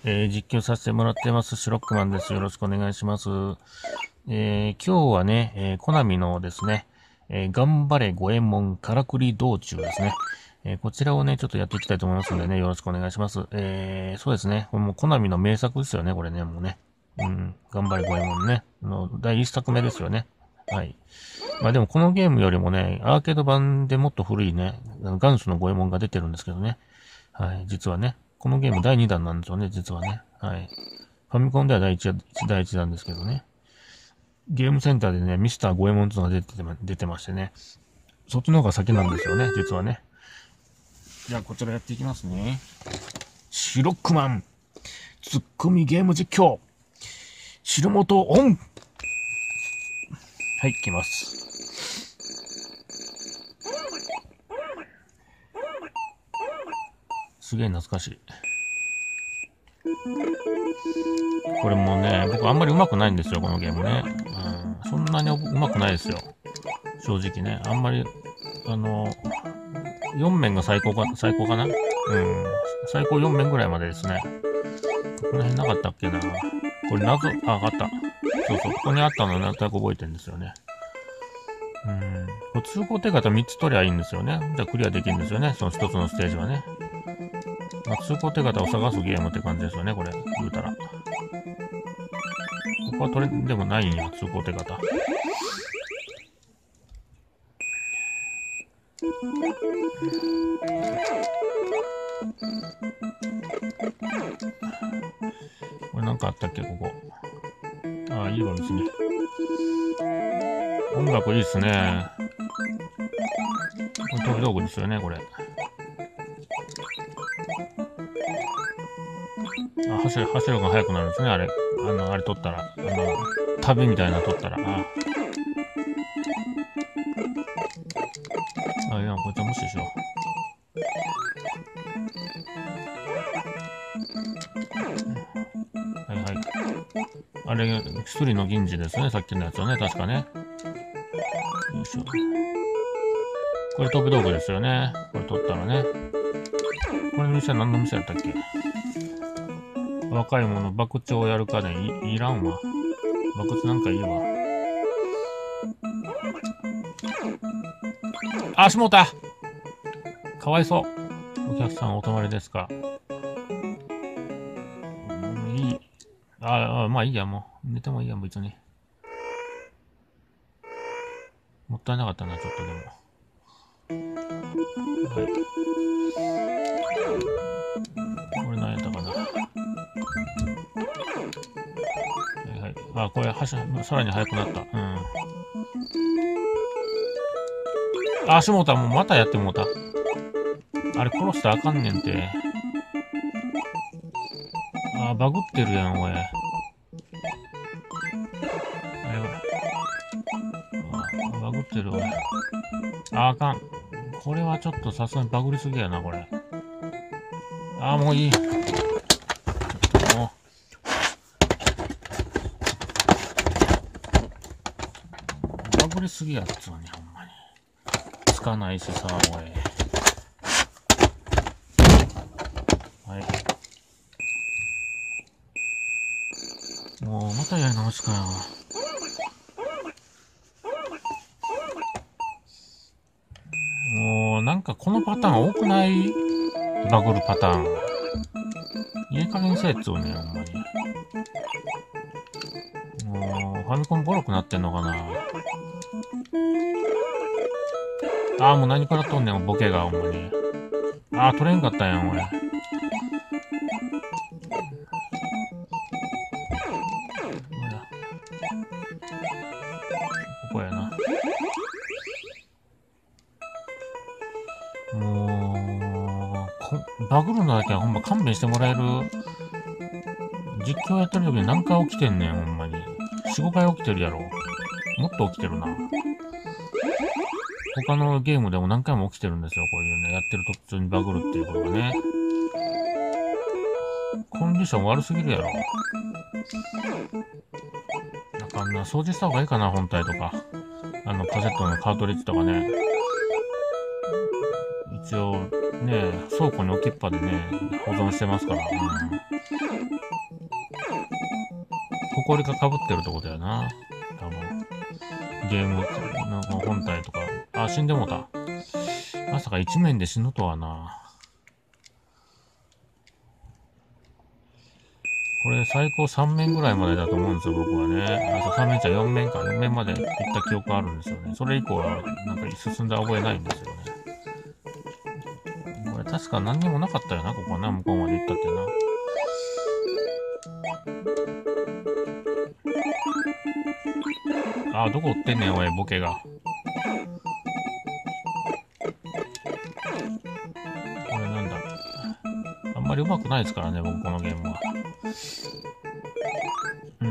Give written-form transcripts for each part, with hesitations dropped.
実況させてもらってます、シュロックマンです。よろしくお願いします。今日はね、コナミのですね、頑張れ五右衛門からくり道中ですね。こちらをね、ちょっとやっていきたいと思いますのでね、よろしくお願いします。そうですね、これもコナミの名作ですよね、これね、もうね。頑張れ五右衛門ね。第一作目ですよね。はい。まあでもこのゲームよりもね、アーケード版でもっと古いね、元祖の五右衛門が出てるんですけどね。はい、実はね。このゲーム第2弾なんですよね、実はね。はい。ファミコンでは第一弾ですけどね。ゲームセンターでね、ミスター五右衛門っていうのが出てましてね。そっちの方が先なんですよね、実はね。じゃあこちらやっていきますね。シュロックマン、ツッコミゲーム実況、白本オン。はい、いきます。すげえ懐かしい。これもね、僕あんまり上手くないんですよ、このゲームね。そんなに上手くないですよ。正直ね。あんまり、4面が最高かな。最高4面ぐらいまでですね。この辺なかったっけな。これ謎、あった。そうそう、ここにあったのなんとなく覚えてるんですよね。通行手形3つ取りゃいいんですよね。じゃあクリアできるんですよね。その1つのステージはね。まあ、通行手形を探すゲームって感じですよね、これ。言うたら。ここは取れでもないんや、通行手形。これなんかあったっけ、ここ。ああ、いいわ、別に。音楽いいっすね。これ飛び道具ですよね、これ。走るが速くなるんですね、あれ。あれ取ったら。旅みたいなの取ったら。いや、こいつは無視しよう。はいはい。あれ、薬の銀次ですね、さっきのやつはね、確かね。よいしょ。これ飛び道具ですよね。これ取ったらね。これの店は何の店やったっけ？若い者、博打をやるかね、いらんわ。博打なんかいいわ。しもうた！かわいそう。お客さんお泊まりですか？いい。まあいいや、もう。寝てもいいや、別に。もったいなかったな、ちょっとでも。はい。これ何やったかな。はいはい。これ、さらに速くなった。しもうた。もうまたやってもうた。あれ殺したらあかんねんて。バグってるやん、おい。バグってる、おい。あかん。これはちょっとさすがにバグりすぎやな、これ。もういい。もう。バグりすぎやっつうね、ほんまに。つかないしさ、おい。はい。もう、またやり直しかよ。もう、なんかこのパターン多くない？バグるパターン。いい加減せえっつうね、ほんまに。もう、ファミコンボロくなってんのかな。もう何からとんねん、ボケが、ほんまに。取れんかったんやん、俺。ここやな。もう、バグるのだけはほんま勘弁してもらえる。実況やってる時に何回起きてんねん、ほんまに。4、5回起きてるやろ。もっと起きてるな。他のゲームでも何回も起きてるんですよ、こういうね。やってる途中にバグるっていうことがね。コンディション悪すぎるやろ。あかんな。掃除した方がいいかな、本体とか。カセットのカートリッジとかね。 一応、ね、倉庫に置きっぱでね、保存してますから。埃が被ってるってことやな。多分。ゲームの本体とか。あ、死んでもうた。まさか一面で死ぬとはな。これ最高3面ぐらいまでだと思うんですよ、僕はね。3面じゃ4面か。4面まで行った記憶あるんですよね。それ以降は、なんか進んだ覚えないんですよね。これ確か何にもなかったよな、ここな。向こうまで行ったってな。あ、どこ売ってんねん、おい、ボケが。これなんだ。あんまり上手くないですからね、僕このゲームは。うん。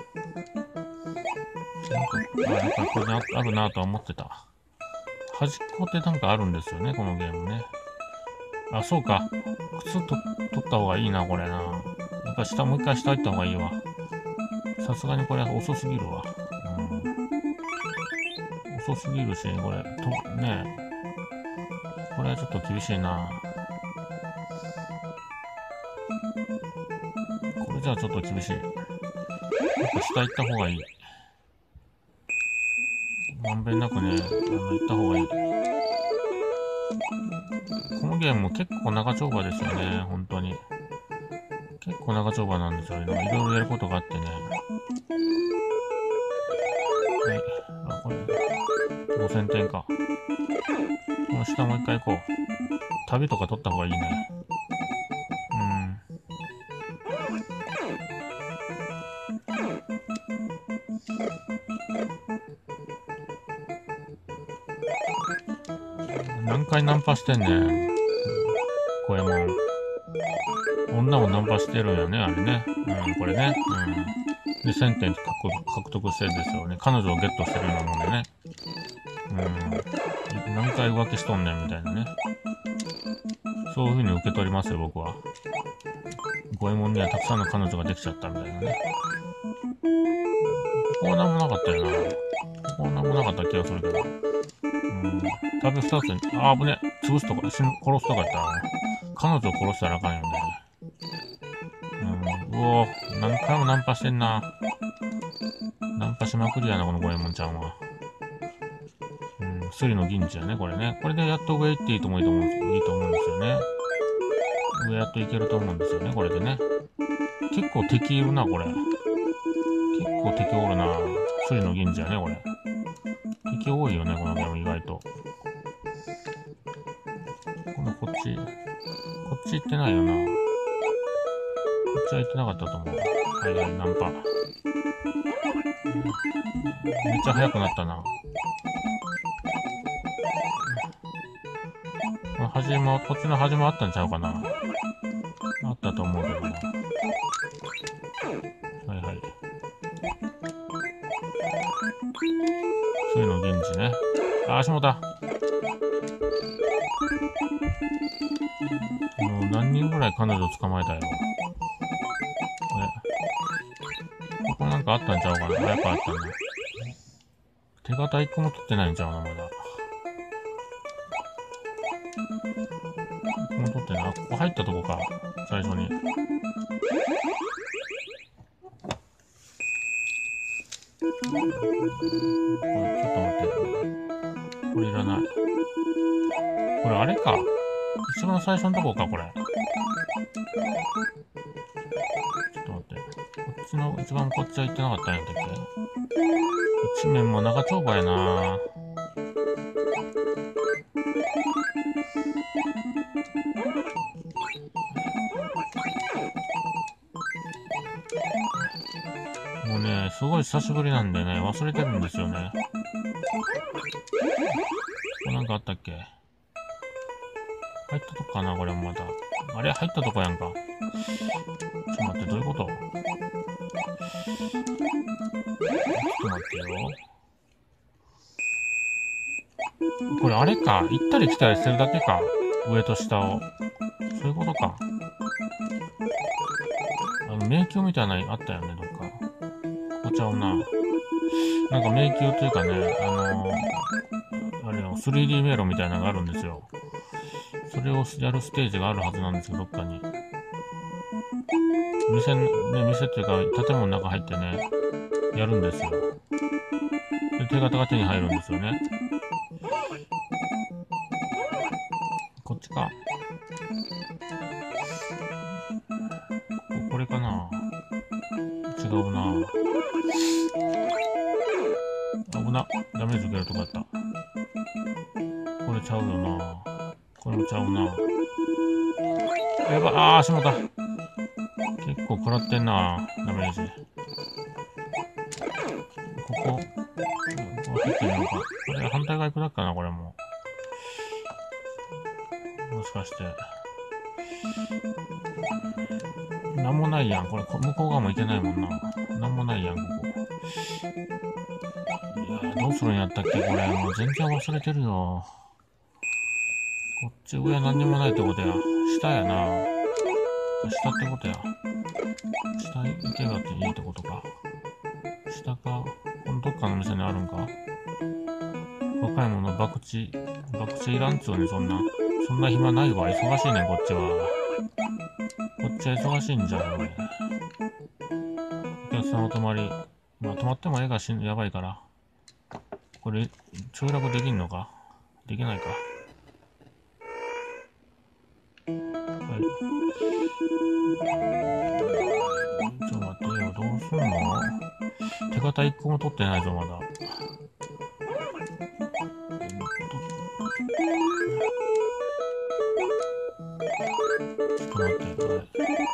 やっぱりこれあるなとは思ってた。端っこってなんかあるんですよね、このゲームね。あ、そうか。靴取った方がいいな、これな。やっぱ下、もう一回下行った方がいいわ。さすがにこれ遅すぎるわ。遅すぎるし、これ、ねえ。これはちょっと厳しいな。これじゃあちょっと厳しい。やっぱ下行った方がいい。まんべんなくね、行った方がいい。このゲームも結構長丁場ですよね、本当に。結構長丁場なんですよ。いろいろやることがあってね。はい。あ、これ、5000点か。この下もう一回行こう。旅とか取った方がいいね。何回ナンパしてんねん。これもん。女もナンパしてるんよね、あれね。これね。で、1000点獲得してるんですよね。彼女をゲットしてるようなもんでね。何回浮気しとんねんみたいなね。そういう風に受け取りますよ、僕は。五右衛門にはたくさんの彼女ができちゃったみたいなね。ここは何もなかったよな。ここは何もなかった気がするけど。旅2つに、危ね。潰すとか、殺すとか言ったら、彼女を殺したらあかんよね。うおー、何回もナンパしてんな。ナンパしまくりやな、この五右衛門ちゃんは。スリの銀次やね、これね。これでやっと上行っていいと思うんですよね。上やっといけると思うんですよね、これでね。結構敵いるな、これ。結構敵おるな。スリの銀次やね、これ。敵多いよね、このゲーム意外と。今度こっち行ってないよな。こっちは行ってなかったと思う。はいはい、ナンパ。めっちゃ速くなったな。こっちの端もあったんちゃうかな。あったと思うけどな。はいはい。そういうの銀次ね。足元だ。もう何人ぐらい彼女捕まえたよ。ここなんかあったんちゃうかな。やっぱあったんだ。手形一個も取ってないんちゃうな、まだ。戻ってな。ここ入ったとこか。最初に。これ、ちょっと待って。これいらない。これあれか。一番最初のとこか、これ。ちょっと待って。こっちの、一番こっちは行ってなかったんやったっけ。一面も長丁場やな。もうね、すごい久しぶりなんでね、忘れてるんですよね。これなんかあったっけ。入ったとこかな、これもまた。あれ入ったとこやんか。ちょっと待って、どういうこと。ちょっと待ってよ。これあれか。行ったり来たりしてるだけか。上と下を。そういうことか。迷宮みたいなのあったよね、どっか。こちゃうな。なんか迷宮というかね、あれの 3D 迷路みたいなのがあるんですよ。 それをやるステージがあるはずなんですよ、どっかに。店っていうか、建物の中入ってね、やるんですよ。で、手形が手に入るんですよね。こっちか。これかな。違うな。危な。ダメージ受けるとこだった。これちゃうよな。これもちゃうな。やば、しまった。結構食らってんな、ダメージ。ここ入ってみようか。これ反対側行くだっかな、これも。もしかして。なんもないやん。これ、向こう側も行けないもんな。なんもないやん、ここ。いや、どうするんやったっけ、これ。もう全然忘れてるよ。こっち上何にもないってことや。下やな。下ってことや。下行けばっていいってことか。下か。このどっかの店にあるんか。若い者博打いらんつうにそんな暇ないわ。忙しいねん、こっちは。こっちは忙しいんじゃん、俺。お客さんお泊まり。まあ、泊まっても絵がやばいから。これ、凋落できんのか？できないか。はい。ちょっと待ってよ、どうすんの？手形一個も取ってないぞ、まだ。ちょっと待って、これ。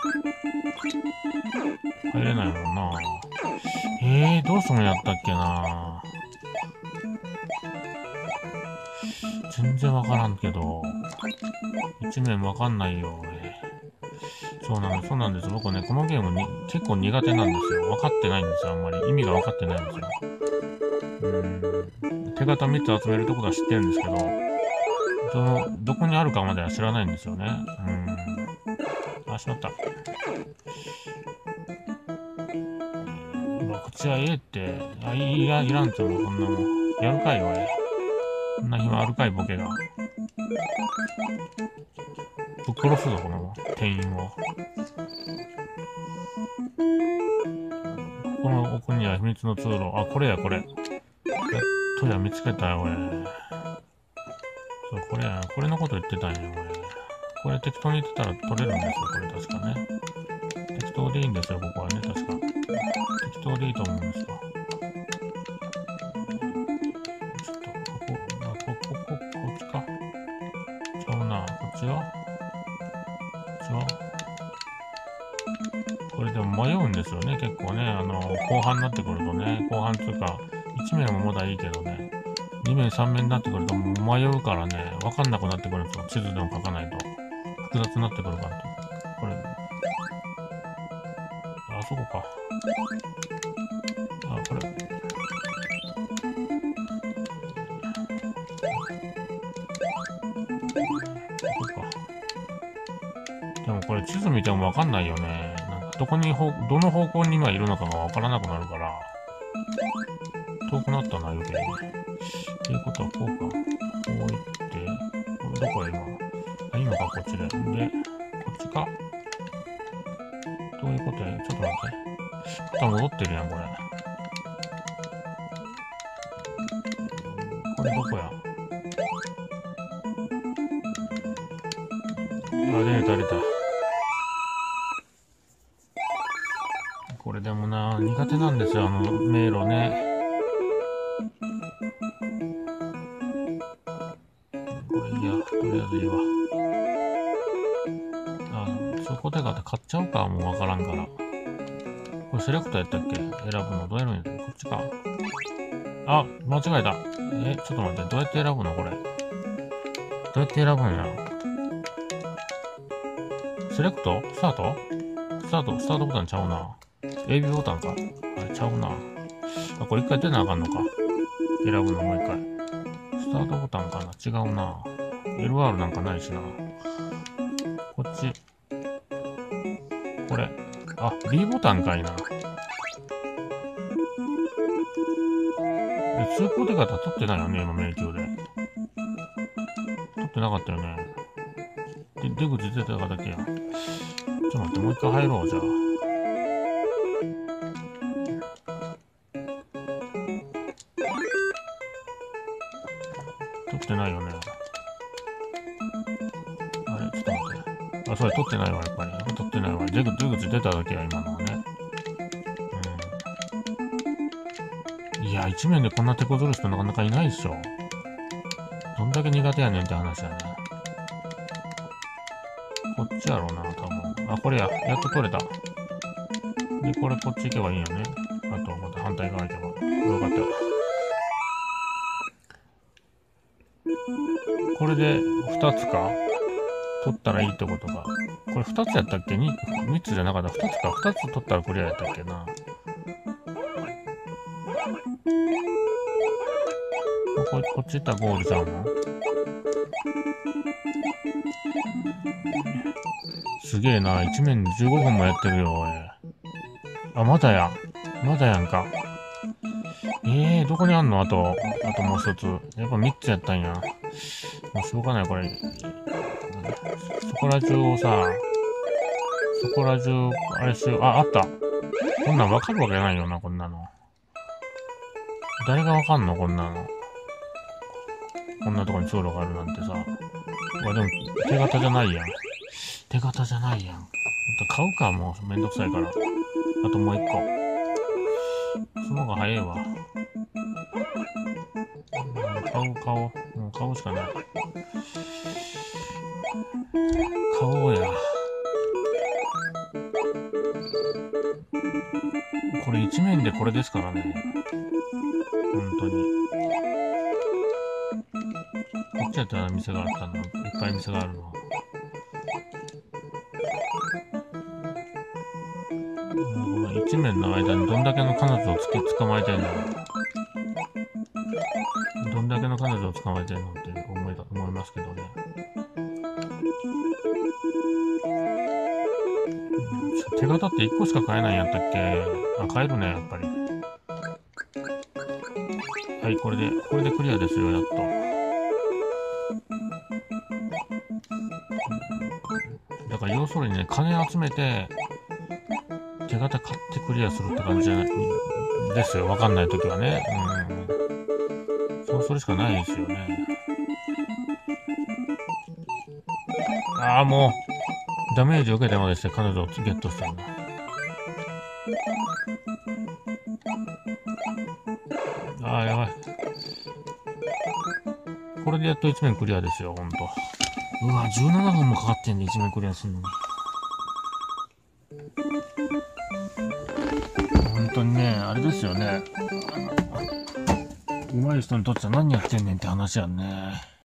入れないもんな。どうするんやったっけな。全然わからんけど。一面わかんないよ、そうなんです。僕ね、このゲームに結構苦手なんですよ。分かってないんですよ、あんまり。意味が分かってないんですよ。手形3つ集めるところは知ってるんですけど、どこにあるかまでは知らないんですよね。しまった。こっちはって、いらんとも、こんなもん。やるかい、おい。こんな暇あるかい、ボケが。ぶっ殺すぞ、この店員を。この奥には秘密の通路。これや、これ。見つけたよ、俺。そう、これのこと言ってたんよ、俺。これ適当に言ってたら取れるんですよ、これ確かね。適当でいいんですよ、ここはね、確か。適当でいいと思うんですよ。ちょっと、こっちか。ちゃうな、こっちはこれでも迷うんですよね、結構ね。後半になってくるとね、後半というか、1面はまだいいけどね、2面3面になってくると迷うからね、わかんなくなってくるんですよ。地図でも書かないと。複雑になってくるからと。これ、そこか。これ。ここか。でもこれ地図見てもわかんないよね。なんかどの方向に今いるのかがわからなくなるから。遠くなったな、余計に。っていうことはこうか。こう行って、これどこへ今。いいのか、こっちで。で、こっちか。どういうことや？ちょっと待って。また戻ってるやん、これ。これどこや？出た。これでもな、苦手なんですよ、迷路ね。これいいや、とりあえずいいわ。そこで買っちゃうか、もうわからんから。これセレクトやったっけ？選ぶのどうやるんやったっけ？こっちか。間違えた。ちょっと待って、どうやって選ぶのこれ。どうやって選ぶんや。セレクト？スタートボタンちゃうな。AB ボタンか。ちゃうな。これ一回出なあかんのか。選ぶのもう一回。スタートボタンかな。違うな。LR なんかないしな。こっち。これ。B ボタンかいな。通行手形取ってないよね、今、迷宮で。取ってなかったよね。 出口出たかだけや。ちょっと待って、もう一回入ろう、じゃあ。取ってないよね。あれちょっと待って。あ、それ取ってないわ、やっぱり。取ってないわ。出口出ただけや、今のはね。いや、一面でこんな手こずる人なかなかいないっしょ。どんだけ苦手やねんって話やね。こっちやろうな、多分。あ、これや。やっと取れた。で、これこっち行けばいいよね。あと、また反対側行けば。よかった。これで2つか取ったらいいってことか。これ2つやったっけ ?3 つじゃなかった。2つか。2つ取ったらクリアやったっけな。こっち行ったらゴールちゃうの？すげえな。1面15分もやってるよ、おい。あ、まだや。まだやんか。どこにあんの？あともう一つ。やっぱ3つやったんや。もうしょうがない、これ。そこら中をさ、そこら中、あれしよう。あった。こんなんわかるわけないよな、こんなの。誰がわかんのこんなの。こんなとこに通路があるなんてさ。でも、手形じゃないやん。手形じゃないやん。買うか、もう。めんどくさいから。あともう一個。その方が早いわ。買おう。買おうしかない。買おうや。これ一面でこれですからね。本当に。こっちやったら店があったの。いっぱい店があるの。一面の間にどんだけの彼女を捕まえてんの？どんだけの彼女を捕まえてんのって思いますけどね。手形って1個しか買えないんやったっけ？あ、買えるね、やっぱり。はい、これでクリアですよ、やっと。だから要するにね、金集めて、手形買ってクリアするって感じじゃないですよ。わかんないときはね。そうするしかないですよね。ああ、もう、ダメージを受けてまでして彼女をゲットしたんだ。ああ、やばい。これでやっと1面クリアですよ、ほんと。うわ、17分もかかってんで、1面クリアするのに。本当にね、あれですよね。上手い人にとっては何やってんねんって話やんね。